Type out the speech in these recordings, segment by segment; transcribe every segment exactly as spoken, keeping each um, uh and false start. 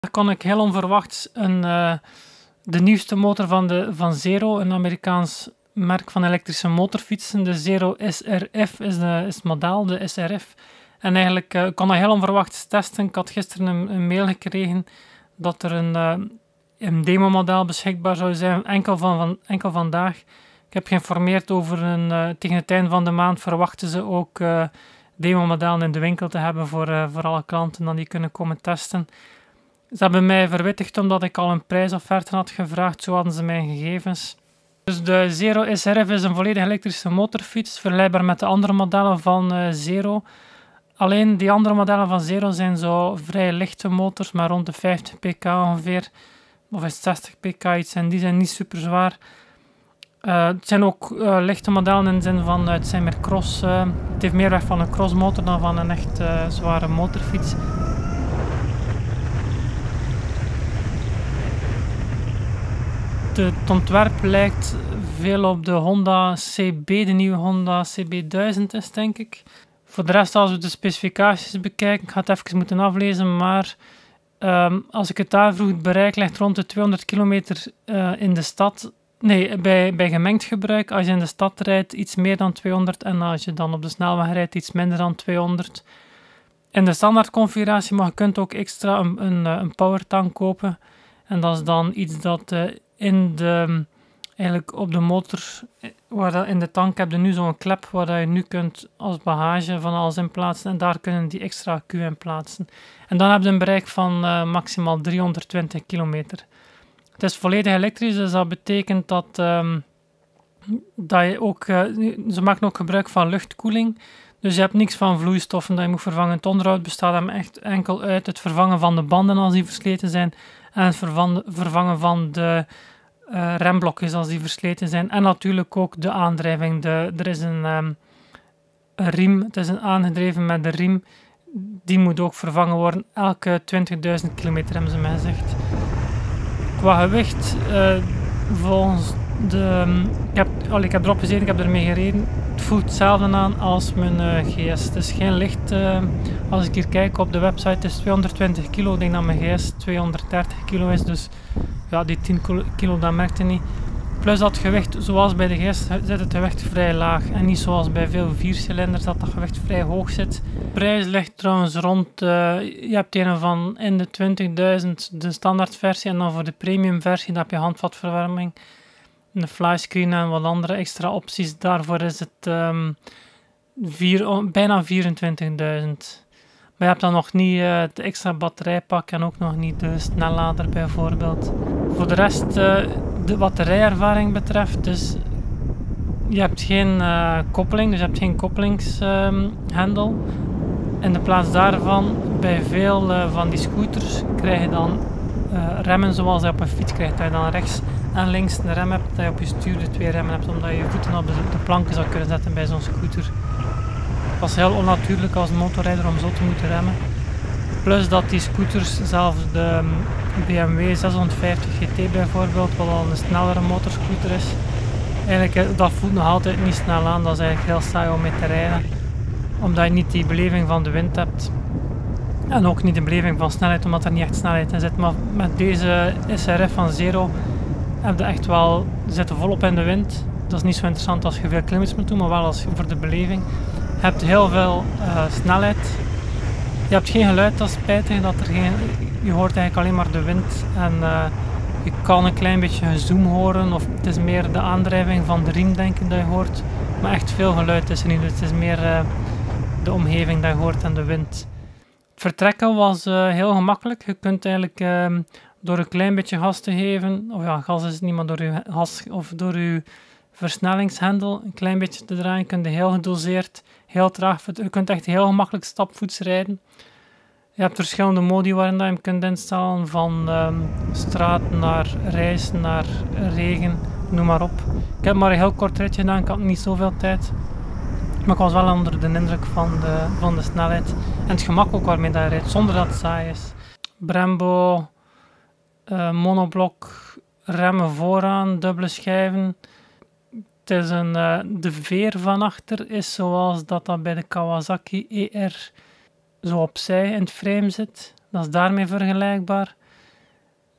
Daar kon ik heel onverwachts een, uh, de nieuwste motor van, de, van Zero, een Amerikaans merk van elektrische motorfietsen. De Zero S R F is, de, is het model, de S R F. En eigenlijk uh, kon dat heel onverwachts testen. Ik had gisteren een, een mail gekregen dat er een, uh, een demo-model beschikbaar zou zijn, enkel, van, van, enkel vandaag. Ik heb geïnformeerd over een, uh, tegen het einde van de maand verwachten ze ook uh, demo-modellen in de winkel te hebben voor, uh, voor alle klanten dan die kunnen komen testen. Ze hebben mij verwittigd omdat ik al een prijsofferte had gevraagd, zo hadden ze mijn gegevens. Dus de Zero S R F is een volledig elektrische motorfiets, vergelijkbaar met de andere modellen van uh, Zero. Alleen die andere modellen van Zero zijn zo vrij lichte motors, maar rond de vijftig pk ongeveer, of is het zestig pk iets, en die zijn niet super zwaar. Uh, het zijn ook uh, lichte modellen in de zin van uh, het zijn meer cross. Uh, het heeft meer weg van een crossmotor dan van een echt uh, zware motorfiets. De, het ontwerp lijkt veel op de Honda C B, de nieuwe Honda C B duizend is, denk ik. Voor de rest, als we de specificaties bekijken, ik ga het even moeten aflezen, maar um, als ik het aanvroeg, het bereik ligt rond de tweehonderd kilometer uh, in de stad. Nee, bij, bij gemengd gebruik, als je in de stad rijdt, iets meer dan tweehonderd en als je dan op de snelweg rijdt, iets minder dan tweehonderd. In de standaard configuratie, maar je kunt ook extra een, een, een powertank kopen. En dat is dan iets dat uh, in de, eigenlijk op de motor, waar dat in de tank heb je nu zo'n klep waar dat je nu kunt als bagage van alles in plaatsen en daar kunnen die extra accu in plaatsen. En dan heb je een bereik van uh, maximaal driehonderdtwintig kilometer. Het is volledig elektrisch, dus dat betekent dat, um, dat je ook, uh, ze maken ook gebruik van luchtkoeling. Dus je hebt niks van vloeistoffen dat je moet vervangen. Het onderhoud bestaat hem echt enkel uit het vervangen van de banden als die versleten zijn en het vervangen van de uh, remblokjes als die versleten zijn. En natuurlijk ook de aandrijving. De, er is een, um, een riem, het is een aangedreven met de riem. Die moet ook vervangen worden. Elke twintigduizend kilometer hebben ze mij gezegd. Qua gewicht, uh, volgens de... Um, ik, heb, al, ik heb erop gezeten, ik heb ermee gereden. Het voelt hetzelfde aan als mijn uh, G S. Het is geen licht. Uh, als ik hier kijk op de website, het is tweehonderdtwintig kilo. Ik denk dat mijn G S tweehonderddertig kilo is. Dus ja, die tien kilo, dat merkte niet. Plus dat gewicht, zoals bij de G S, zit het gewicht vrij laag. En niet zoals bij veel viercilinders, dat dat gewicht vrij hoog zit. De prijs ligt trouwens rond, uh, je hebt een van in de twintigduizend, de standaardversie. En dan voor de premium versie, dan heb je handvatverwarming, de flyscreen en wat andere extra opties. Daarvoor is het um, vier, oh, bijna vierentwintigduizend. Maar je hebt dan nog niet uh, het extra batterijpak en ook nog niet de snellader bijvoorbeeld. Voor de rest, uh, de, wat de rijervaring betreft, dus je hebt geen uh, koppeling, dus je hebt geen koppelingshendel. Um, In de plaats daarvan, bij veel uh, van die scooters, krijg je dan uh, remmen zoals je op een fiets krijgt. Dat je dan rechts en links een rem hebt, dat je op je stuur de twee remmen hebt, omdat je je voeten op de, de planken zou kunnen zetten bij zo'n scooter. Het was heel onnatuurlijk als motorrijder om zo te moeten remmen. Plus dat die scooters, zelfs de B M W zeshonderdvijftig G T bijvoorbeeld, wat al een snellere motorscooter is, eigenlijk, dat voelt nog altijd niet snel aan. Dat is eigenlijk heel saai om mee te rijden, omdat je niet die beleving van de wind hebt. En ook niet de beleving van snelheid, omdat er niet echt snelheid in zit. Maar met deze S R F van Zero heb je echt wel, je zit volop in de wind. Dat is niet zo interessant als je veel kilometers moet doen, maar wel als voor de beleving. Je hebt heel veel uh, snelheid. Je hebt geen geluid, dat is spijtig. Dat er geen, je hoort eigenlijk alleen maar de wind. En uh, je kan een klein beetje gezoem horen. Of het is meer de aandrijving van de riem, denk ik, dat je hoort. Maar echt veel geluid is er niet. Dus het is meer uh, de omgeving dat je hoort en de wind. Het vertrekken was uh, heel gemakkelijk. Je kunt eigenlijk uh, door een klein beetje gas te geven, of ja, gas is het niet, maar door je gas of door je versnellingshendel een klein beetje te draaien, kun je heel gedoseerd, heel traag, je kunt echt heel gemakkelijk stapvoets rijden. Je hebt verschillende modi waarin je hem kunt instellen, van um, straat naar reis, naar regen, noem maar op. Ik heb maar een heel kort ritje gedaan, ik had niet zoveel tijd. Maar ik was wel onder de indruk van de, van de snelheid en het gemak ook waarmee dat je rijdt, zonder dat het saai is. Brembo, uh, monoblok, remmen vooraan, dubbele schijven. Het is een, uh, de veer van achter is zoals dat, dat bij de Kawasaki E R zo opzij in het frame zit. Dat is daarmee vergelijkbaar.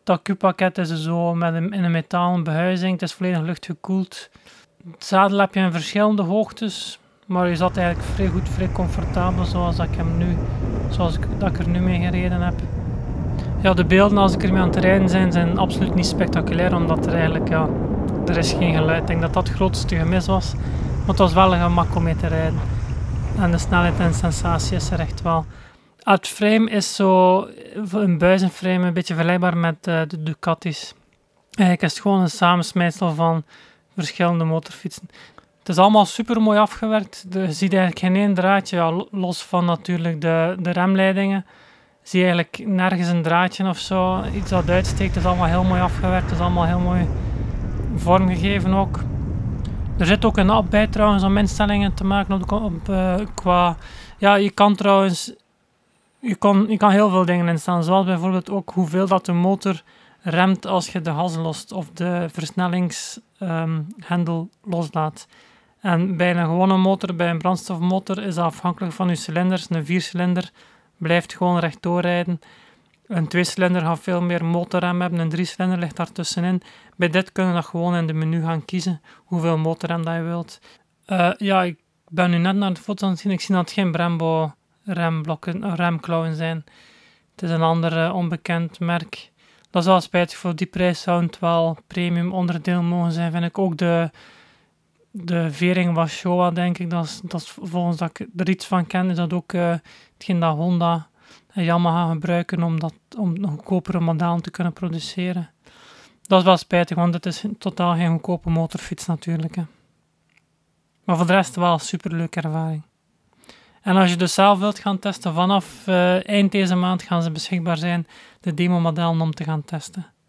Het accupakket is zo met een, in een metalen behuizing. Het is volledig luchtgekoeld. Het zadel heb je in verschillende hoogtes. Maar je zat eigenlijk vrij goed, vrij comfortabel zoals ik hem nu, zoals ik, dat ik er nu mee gereden heb. Ja, de beelden als ik ermee aan het rijden zijn, zijn absoluut niet spectaculair, omdat er eigenlijk, ja, er is geen geluid. Ik denk dat dat het grootste gemis was. Maar het was wel een gemak om mee te rijden. En de snelheid en de sensatie is er echt wel. Het frame is zo, een buizenframe, een beetje vergelijkbaar met uh, de Ducatis. Eigenlijk is het gewoon een samensmijtsel van verschillende motorfietsen. Het is allemaal super mooi afgewerkt. Je ziet eigenlijk geen één draadje, ja, los van natuurlijk de, de remleidingen. Zie je eigenlijk nergens een draadje of zo, iets dat uitsteekt. Het is allemaal heel mooi afgewerkt, het is allemaal heel mooi vormgegeven ook. Er zit ook een app bij trouwens om instellingen te maken op, op, uh, qua... Ja, je kan trouwens... Je kan, je kan heel veel dingen instellen, zoals bijvoorbeeld ook hoeveel dat de motor remt als je de gas lost of de versnellingshendel um, loslaat. En bij een gewone motor, bij een brandstofmotor, is dat afhankelijk van je cilinders. Een viercilinder blijft gewoon rechtdoor rijden. Een tweecilinder gaat veel meer motorrem hebben, een driecilinder ligt daartussenin. Bij dit kun je dat gewoon in de menu gaan kiezen, hoeveel motorrem dat je wilt. Uh, ja, ik ben nu net naar de foto aan het zien, ik zie dat het geen Brembo remblokken, remklauwen zijn. Het is een ander uh, onbekend merk. Dat is wel spijtig, voor die prijs zou het wel premium onderdeel mogen zijn, vind ik. Ook de, de vering was Showa, denk ik. Dat is, dat is volgens dat ik er iets van ken, is dat ook uh, hetgeen dat Honda en Yamaha gebruiken om, dat, om een goedkopere modellen te kunnen produceren. Dat is wel spijtig, want het is totaal geen goedkope motorfiets natuurlijk. Hè. Maar voor de rest wel een superleuke ervaring. En als je dus zelf wilt gaan testen, vanaf uh, eind deze maand gaan ze beschikbaar zijn, de demo-modellen om te gaan testen.